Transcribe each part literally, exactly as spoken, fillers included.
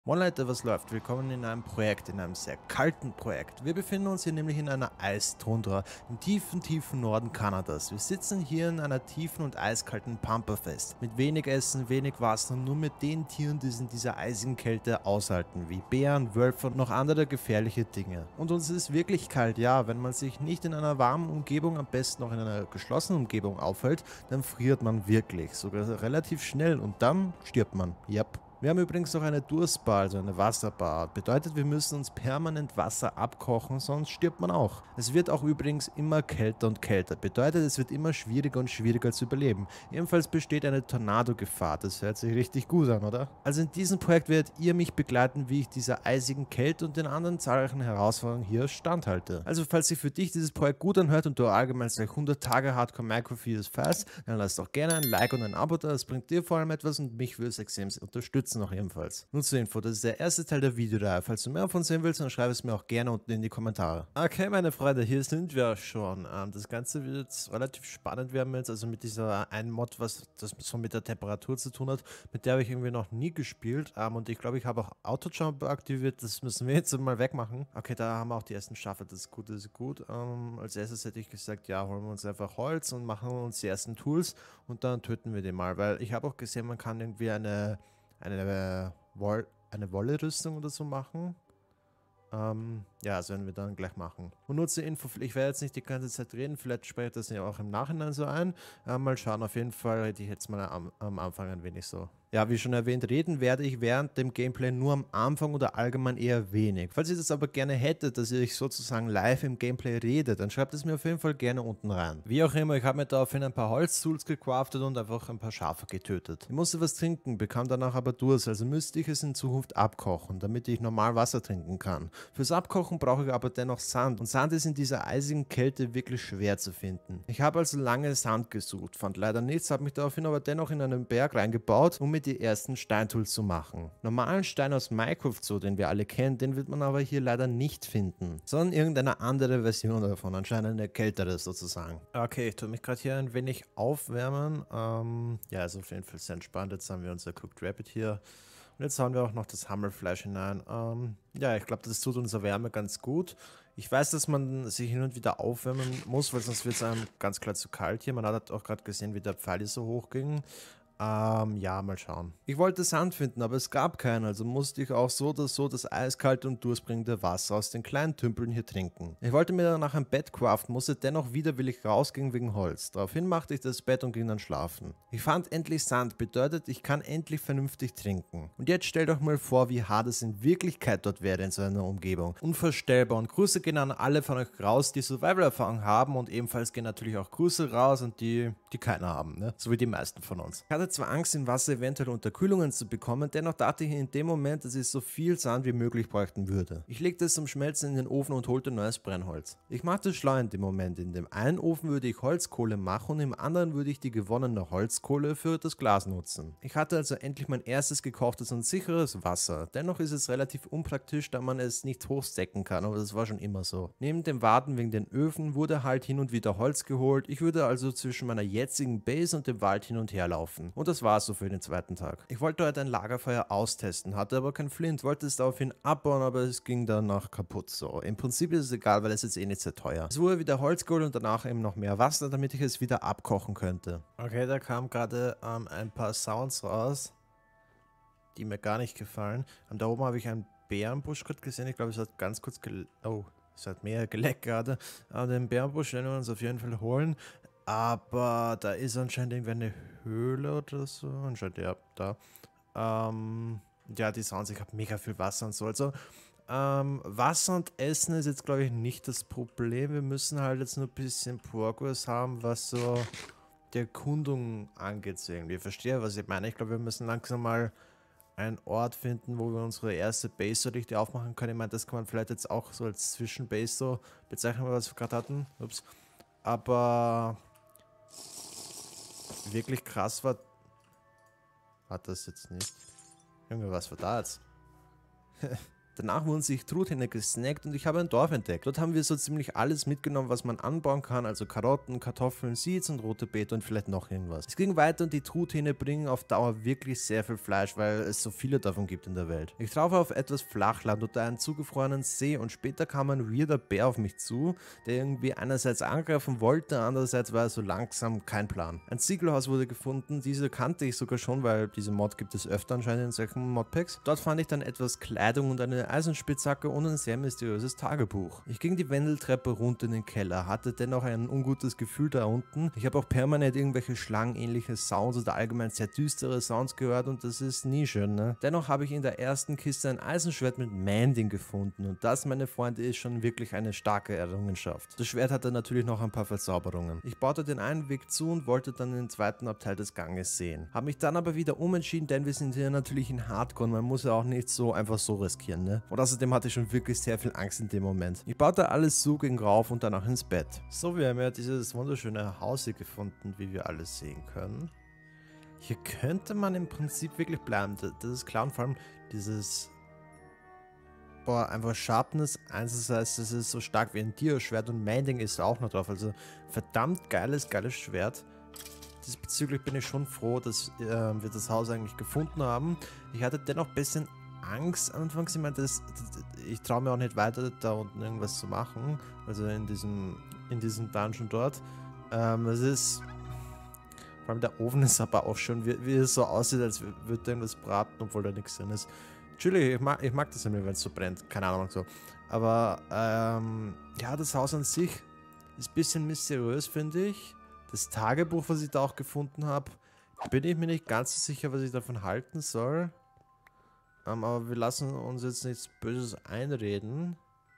Moin Leute, was läuft? Willkommen in einem Projekt, in einem sehr kalten Projekt. Wir befinden uns hier nämlich in einer Eistundra im tiefen, tiefen Norden Kanadas. Wir sitzen hier in einer tiefen und eiskalten Pampa fest. Mit wenig Essen, wenig Wasser und nur mit den Tieren, die es in dieser eisigen Kälte aushalten, wie Bären, Wölfe und noch andere gefährliche Dinge. Und uns ist wirklich kalt, ja, wenn man sich nicht in einer warmen Umgebung, am besten noch in einer geschlossenen Umgebung aufhält, dann friert man wirklich, sogar relativ schnell und dann stirbt man. Yep. Wir haben übrigens noch eine Durstbar, also eine Wasserbar. Bedeutet, wir müssen uns permanent Wasser abkochen, sonst stirbt man auch. Es wird auch übrigens immer kälter und kälter. Bedeutet, es wird immer schwieriger und schwieriger zu überleben. Ebenfalls besteht eine Tornado-Gefahr. Das hört sich richtig gut an, oder? Also in diesem Projekt werdet ihr mich begleiten, wie ich dieser eisigen Kälte und den anderen zahlreichen Herausforderungen hier standhalte. Also falls sich für dich dieses Projekt gut anhört und du allgemein gleich hundert Tage Hardcore Micro-Videos feierst, dann lass doch gerne ein Like und ein Abo da. Das bringt dir vor allem etwas und mich würde es extrem unterstützen noch ebenfalls. Nur zur Info, das ist der erste Teil der Videoreihe. Falls du mehr davon sehen willst, dann schreib es mir auch gerne unten in die Kommentare. Okay, meine Freunde, hier sind wir schon. Ähm, das Ganze wird jetzt relativ spannend. Wir haben jetzt also mit dieser einen Mod, was das so mit der Temperatur zu tun hat, mit der habe ich irgendwie noch nie gespielt. Ähm, und ich glaube, ich habe auch Auto-Jump aktiviert. Das müssen wir jetzt mal wegmachen. Okay, da haben wir auch die ersten Schafe. Das ist gut, das ist gut. Ähm, als erstes hätte ich gesagt, ja, holen wir uns einfach Holz und machen uns die ersten Tools und dann töten wir den mal. Weil ich habe auch gesehen, man kann irgendwie eine eine, Woll eine Wolle-Rüstung oder so machen. Ähm, ja, das werden wir dann gleich machen. Und nur zur Info, ich werde jetzt nicht die ganze Zeit reden, vielleicht spreche ich das ja auch im Nachhinein so ein. Äh, mal schauen, auf jeden Fall hätte ich jetzt mal am, am Anfang ein wenig so. Ja, wie schon erwähnt, reden werde ich während dem Gameplay nur am Anfang oder allgemein eher wenig. Falls ihr das aber gerne hättet, dass ich sozusagen live im Gameplay rede, dann schreibt es mir auf jeden Fall gerne unten rein. Wie auch immer, ich habe mir daraufhin ein paar Holztools gecraftet und einfach ein paar Schafe getötet. Ich musste was trinken, bekam danach aber Durst, also müsste ich es in Zukunft abkochen, damit ich normal Wasser trinken kann. Fürs Abkochen brauche ich aber dennoch Sand und Sand ist in dieser eisigen Kälte wirklich schwer zu finden. Ich habe also lange Sand gesucht, fand leider nichts, habe mich daraufhin aber dennoch in einen Berg reingebaut, um mir die ersten Steintools zu machen. Normalen Stein aus Minecraft, so den wir alle kennen, den wird man aber hier leider nicht finden, sondern irgendeine andere Version davon, anscheinend eine kältere sozusagen. Okay, ich tue mich gerade hier ein wenig aufwärmen. Ähm, ja, ist auf jeden Fall sehr entspannt. Jetzt haben wir unser Cooked Rabbit hier. Und jetzt hauen wir auch noch das Hammelfleisch hinein. Ähm, ja, ich glaube, das tut unserer Wärme ganz gut. Ich weiß, dass man sich hin und wieder aufwärmen muss, weil sonst wird es einem ganz klar zu kalt hier. Man hat auch gerade gesehen, wie der Pfeil so hoch ging. Ähm, ja, mal schauen. Ich wollte Sand finden, aber es gab keinen, also musste ich auch so oder so das eiskalte und durstbringende Wasser aus den kleinen Tümpeln hier trinken. Ich wollte mir danach ein Bett craften, musste dennoch widerwillig rausgehen wegen Holz. Daraufhin machte ich das Bett und ging dann schlafen. Ich fand endlich Sand, bedeutet, ich kann endlich vernünftig trinken. Und jetzt stellt euch mal vor, wie hart es in Wirklichkeit dort wäre in so einer Umgebung. Unvorstellbar, und Grüße gehen an alle von euch raus, die Survival-Erfahrung haben, und ebenfalls gehen natürlich auch Grüße raus und die, die keine haben, ne? So wie die meisten von uns. Ich hatte zwar Angst, im Wasser eventuell Unterkühlungen zu bekommen, dennoch dachte ich in dem Moment, dass ich so viel Sand wie möglich bräuchten würde. Ich legte es zum Schmelzen in den Ofen und holte neues Brennholz. Ich machte schlau in dem Moment. In dem einen Ofen würde ich Holzkohle machen und im anderen würde ich die gewonnene Holzkohle für das Glas nutzen. Ich hatte also endlich mein erstes gekochtes und sicheres Wasser. Dennoch ist es relativ unpraktisch, da man es nicht hochstecken kann, aber das war schon immer so. Neben dem Warten wegen den Öfen wurde halt hin und wieder Holz geholt. Ich würde also zwischen meiner jetzigen Base und dem Wald hin und her laufen. Und das war so für den zweiten Tag. Ich wollte heute ein Lagerfeuer austesten, hatte aber kein Flint, wollte es daraufhin abbauen, aber es ging danach kaputt. So, im Prinzip ist es egal, weil es jetzt eh nicht sehr teuer. Es wurde wieder Holz geholt und danach eben noch mehr Wasser, damit ich es wieder abkochen könnte. Okay, da kamen gerade ähm, ein paar Sounds raus, die mir gar nicht gefallen. Und da oben habe ich einen Bärenbusch gerade gesehen. Ich glaube, es hat ganz kurz gel... Oh, es hat mehr geleckt gerade. Aber den Bärenbusch werden wir uns auf jeden Fall holen. Aber da ist anscheinend irgendwie eine Höhle oder so. Anscheinend, ja, da. Ähm, ja, die Sounds, ich habe mega viel Wasser und so. Also, ähm, Wasser und Essen ist jetzt, glaube ich, nicht das Problem. Wir müssen halt jetzt nur ein bisschen Progress haben, was so die Erkundung angeht. So irgendwie. Ich verstehe, was ich meine. Ich glaube, wir müssen langsam mal einen Ort finden, wo wir unsere erste Base so richtig aufmachen können. Ich meine, das kann man vielleicht jetzt auch so als Zwischenbase so bezeichnen, was wir gerade hatten. Ups. Aber wirklich krass war, hat das jetzt nicht. Junge, was war da jetzt? Danach wurden sich Truthähne gesnackt und ich habe ein Dorf entdeckt. Dort haben wir so ziemlich alles mitgenommen, was man anbauen kann, also Karotten, Kartoffeln, Seeds und rote Beete und vielleicht noch irgendwas. Es ging weiter und die Truthähne bringen auf Dauer wirklich sehr viel Fleisch, weil es so viele davon gibt in der Welt. Ich traf auf etwas Flachland unter einen zugefrorenen See und später kam ein weirder Bär auf mich zu, der irgendwie einerseits angreifen wollte, andererseits war er so langsam, kein Plan. Ein Ziegelhaus wurde gefunden, diese kannte ich sogar schon, weil diese Mod gibt es öfter anscheinend in solchen Modpacks. Dort fand ich dann etwas Kleidung und eine Eisenspitzhacke und ein sehr mysteriöses Tagebuch. Ich ging die Wendeltreppe runter in den Keller, hatte dennoch ein ungutes Gefühl da unten. Ich habe auch permanent irgendwelche schlangenähnliche Sounds oder allgemein sehr düstere Sounds gehört und das ist nie schön, ne? Dennoch habe ich in der ersten Kiste ein Eisenschwert mit Mending gefunden und das, meine Freunde, ist schon wirklich eine starke Errungenschaft. Das Schwert hatte natürlich noch ein paar Verzauberungen. Ich baute den einen Weg zu und wollte dann den zweiten Abteil des Ganges sehen. Habe mich dann aber wieder umentschieden, denn wir sind hier natürlich in Hardcore und man muss ja auch nicht so einfach so riskieren, ne? Und außerdem hatte ich schon wirklich sehr viel Angst in dem Moment. Ich baute alles zu, ging rauf und danach ins Bett. So, wir haben ja dieses wunderschöne Haus hier gefunden, wie wir alles sehen können. Hier könnte man im Prinzip wirklich bleiben. Das ist klar und vor allem dieses... Boah, einfach Sharpness eins, das heißt, es ist so stark wie ein Dia-Schwert und Mending ist auch noch drauf. Also verdammt geiles, geiles Schwert. Diesbezüglich bin ich schon froh, dass äh, wir das Haus eigentlich gefunden haben. Ich hatte dennoch ein bisschen Angst anfangs. Ich meine, das, das, ich traue mir auch nicht weiter, da unten irgendwas zu machen. Also in diesem, in diesem Dungeon dort. Ähm, es ist... Vor allem der Ofen ist aber auch schon, wie, wie es so aussieht, als würde irgendwas braten, obwohl da nichts drin ist. Natürlich, ich mag, ich mag das immer, wenn es so brennt. Keine Ahnung, so. Aber, ähm, ja, das Haus an sich ist ein bisschen mysteriös, finde ich. Das Tagebuch, was ich da auch gefunden habe, bin ich mir nicht ganz so sicher, was ich davon halten soll. Ähm, aber wir lassen uns jetzt nichts Böses einreden.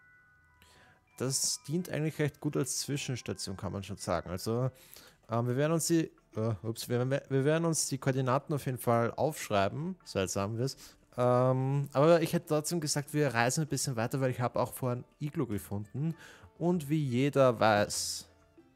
Das dient eigentlich recht gut als Zwischenstation, kann man schon sagen. Also, ähm, wir werden uns die, uh, ups, wir, wir werden uns die Koordinaten auf jeden Fall aufschreiben. Seltsam wird's. Ähm, aber ich hätte trotzdem gesagt, wir reisen ein bisschen weiter, weil ich habe auch vorhin ein Iglo gefunden. Und wie jeder weiß,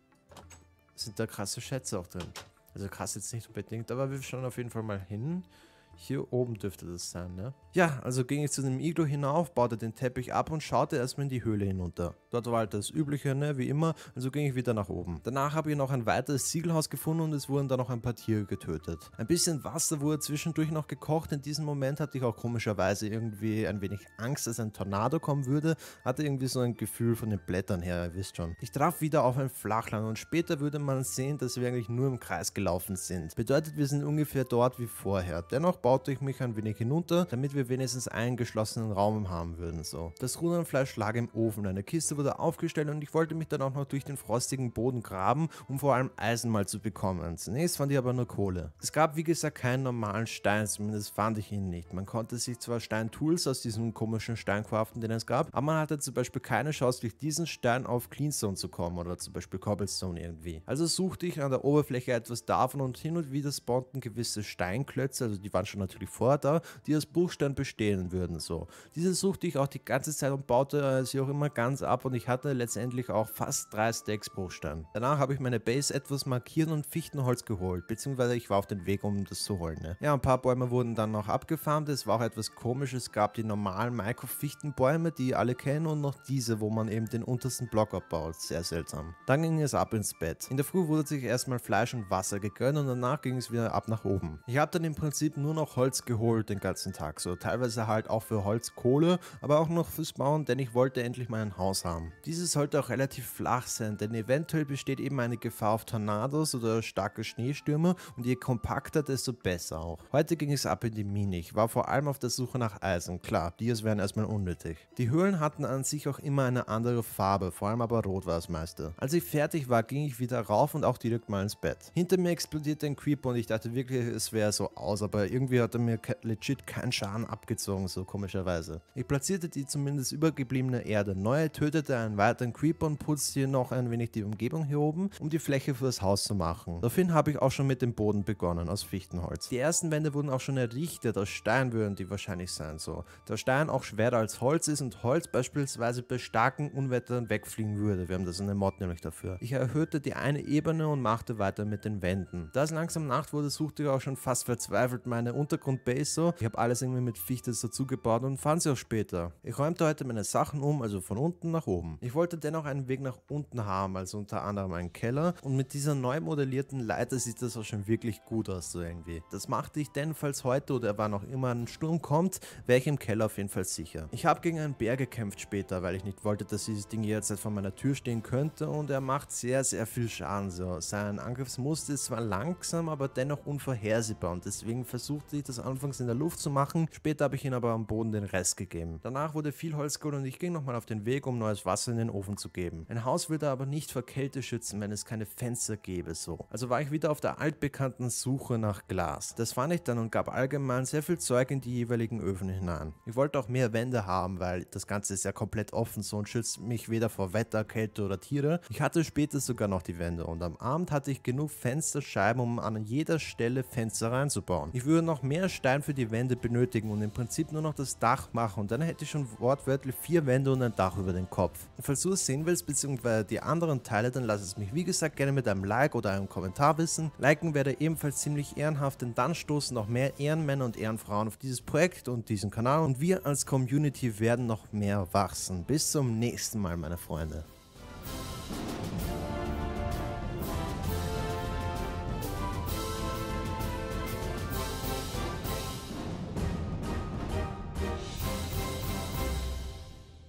sind da krasse Schätze auch drin. Also krass jetzt nicht unbedingt, aber wir schauen auf jeden Fall mal hin. Hier oben dürfte das sein, ne? Ja, also ging ich zu dem Iglo hinauf, baute den Teppich ab und schaute erstmal in die Höhle hinunter. Dort war halt das Übliche, ne, wie immer, also ging ich wieder nach oben. Danach habe ich noch ein weiteres Ziegelhaus gefunden und es wurden dann noch ein paar Tiere getötet. Ein bisschen Wasser wurde zwischendurch noch gekocht. In diesem Moment hatte ich auch komischerweise irgendwie ein wenig Angst, dass ein Tornado kommen würde. Hatte irgendwie so ein Gefühl von den Blättern her, ihr wisst schon. Ich traf wieder auf ein Flachland und später würde man sehen, dass wir eigentlich nur im Kreis gelaufen sind. Bedeutet, wir sind ungefähr dort wie vorher. Dennoch baute ich mich ein wenig hinunter, damit wir wenigstens einen geschlossenen Raum haben würden. So. Das Rudernfleisch lag im Ofen, eine Kiste wurde aufgestellt und ich wollte mich dann auch noch durch den frostigen Boden graben, um vor allem Eisen mal zu bekommen. Zunächst fand ich aber nur Kohle. Es gab wie gesagt keinen normalen Stein, zumindest fand ich ihn nicht. Man konnte sich zwar Steintools aus diesem komischen Stein craften, den es gab, aber man hatte zum Beispiel keine Chance, durch diesen Stein auf Cleanstone zu kommen oder zum Beispiel Cobblestone irgendwie. Also suchte ich an der Oberfläche etwas davon und hin und wieder spawnten gewisse Steinklötze, also die waren schon natürlich vorher da, die aus Bruchstein bestehen würden. So. Diese suchte ich auch die ganze Zeit und baute äh, sie auch immer ganz ab und ich hatte letztendlich auch fast drei Stacks Bruchstein. Danach habe ich meine Base etwas markiert und Fichtenholz geholt, beziehungsweise ich war auf dem Weg, um das zu holen. Ne? Ja, ein paar Bäume wurden dann noch abgefarmt, es war auch etwas komisch, es gab die normalen Minecraft-Fichtenbäume, die alle kennen und noch diese, wo man eben den untersten Block abbaut. Sehr seltsam. Dann ging es ab ins Bett. In der Früh wurde sich erstmal Fleisch und Wasser gegönnt und danach ging es wieder ab nach oben. Ich habe dann im Prinzip nur noch Holz geholt den ganzen Tag, so teilweise halt auch für Holzkohle, aber auch noch fürs Bauen, denn ich wollte endlich mal ein Haus haben. Dieses sollte auch relativ flach sein, denn eventuell besteht eben eine Gefahr auf Tornados oder starke Schneestürme und je kompakter, desto besser auch. Heute ging es ab in die Mine. Ich war vor allem auf der Suche nach Eisen. Klar, Dias wären erstmal unnötig. Die Höhlen hatten an sich auch immer eine andere Farbe, vor allem aber rot war das meiste. Als ich fertig war, ging ich wieder rauf und auch direkt mal ins Bett. Hinter mir explodierte ein Creeper und ich dachte wirklich, es wäre so aus, aber irgendwie hat er mir legit keinen Schaden abgezogen, so komischerweise. Ich platzierte die zumindest übergebliebene Erde neu, tötete einen weiteren Creeper und putzte hier noch ein wenig die Umgebung hier oben, um die Fläche für das Haus zu machen. Daraufhin habe ich auch schon mit dem Boden begonnen, aus Fichtenholz. Die ersten Wände wurden auch schon errichtet, aus Stein würden die wahrscheinlich sein, so. Da Stein auch schwerer als Holz ist und Holz beispielsweise bei starken Unwettern wegfliegen würde. Wir haben das in der Mod nämlich dafür. Ich erhöhte die eine Ebene und machte weiter mit den Wänden. Da es langsam Nacht wurde, suchte ich auch schon fast verzweifelt meine Untergrundbase so. Ich habe alles irgendwie mit Fichte dazu gebaut und fand sie auch später. Ich räumte heute meine Sachen um, also von unten nach oben. Ich wollte dennoch einen Weg nach unten haben, also unter anderem einen Keller, und mit dieser neu modellierten Leiter sieht das auch schon wirklich gut aus so irgendwie. Das machte ich denn, falls heute oder wann auch immer ein Sturm kommt, wäre ich im Keller auf jeden Fall sicher. Ich habe gegen einen Bär gekämpft später, weil ich nicht wollte, dass dieses Ding jederzeit vor meiner Tür stehen könnte, und er macht sehr, sehr viel Schaden so. Sein Angriffsmuster ist zwar langsam, aber dennoch unvorhersehbar, und deswegen versuchte ich das anfangs in der Luft zu machen, später habe ich ihn aber am Boden den Rest gegeben. Danach wurde viel Holz geholt und ich ging nochmal auf den Weg, um neues Wasser in den Ofen zu geben. Ein Haus würde aber nicht vor Kälte schützen, wenn es keine Fenster gäbe so. Also war ich wieder auf der altbekannten Suche nach Glas. Das fand ich dann und gab allgemein sehr viel Zeug in die jeweiligen Öfen hinein. Ich wollte auch mehr Wände haben, weil das Ganze ist ja komplett offen so und schützt mich weder vor Wetter, Kälte oder Tiere. Ich hatte später sogar noch die Wände und am Abend hatte ich genug Fensterscheiben, um an jeder Stelle Fenster reinzubauen. Ich würde noch mehr Stein für die Wände benötigen und im Prinzip nur noch das Dach machen, und dann hätte ich schon wortwörtlich vier Wände und ein Dach über den Kopf. Und falls du es sehen willst bzw. die anderen Teile, dann lass es mich wie gesagt gerne mit einem Like oder einem Kommentar wissen. Liken wäre ebenfalls ziemlich ehrenhaft, denn dann stoßen noch mehr Ehrenmänner und Ehrenfrauen auf dieses Projekt und diesen Kanal, und wir als Community werden noch mehr wachsen. Bis zum nächsten Mal, meine Freunde.